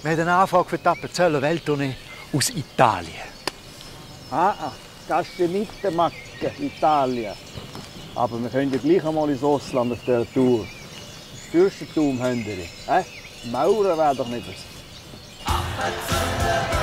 Wir haben eine Anfrage für die Appenzeller Welttournee aus Italien. Castellittemacche, Italien. Aber wir können ja gleich einmal ins Ausland auf dieser Tour. Das Fürstentum haben wir. Mauern wäre doch nicht was.